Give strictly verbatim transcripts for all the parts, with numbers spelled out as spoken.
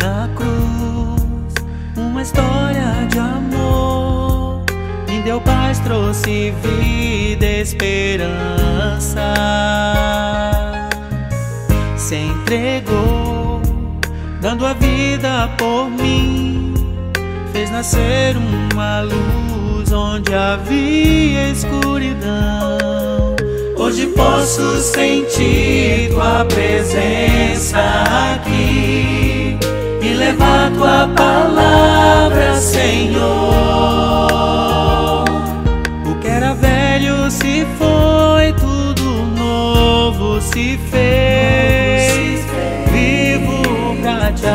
na cruz, uma história de amor, me deu paz, trouxe vida e esperança. Se entregou, dando a vida por mim, fez nascer uma luz onde havia escuridão. Hoje posso sentir tua presença aqui e levar tua palavra, Senhor. O que era velho se foi, tudo novo se fez. Vivo pra te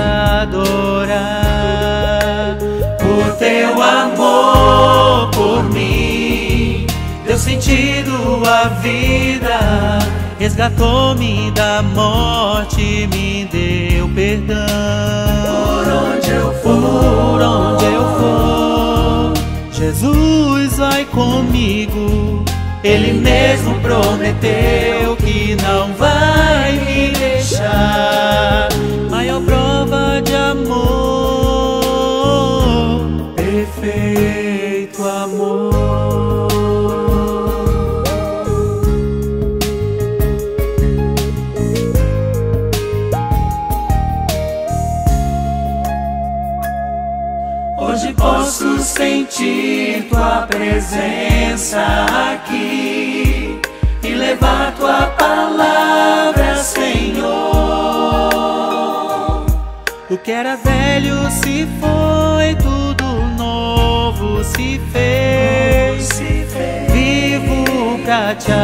adorar. O teu amor por mim deu sentido à vida, resgatou-me da morte, me deu perdão. Por onde eu for, por onde eu for, Jesus vai comigo. Ele mesmo prometeu que não vai me deixar. Maior prova de amor, perfeito amor. Hoje posso sentir tua presença aqui e levar tua palavra, Senhor. O que era velho se foi, tudo novo se fez. Vivo pra te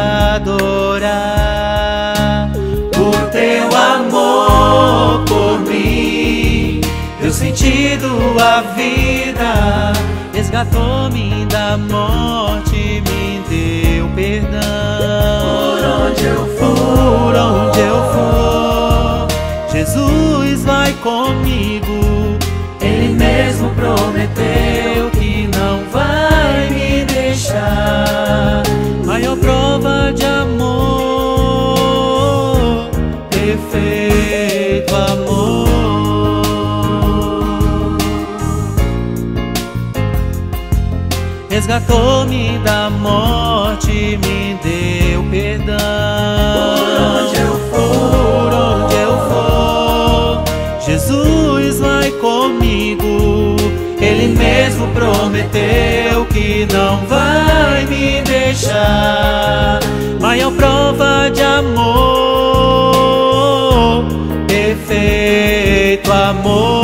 adorar. O teu amor por mim deu sentido à vida, resgatou-me da morte, me deu perdão. Por onde eu for, por onde eu for, Jesus vai comigo. Ele mesmo prometeu que não vai me deixar. Maior prova de amor, perfeito amor. Resgatou-me da morte, me deu perdão. Por onde eu for, por onde eu for, Jesus vai comigo. Ele mesmo prometeu que não vai me deixar. Maior prova de amor, perfeito amor.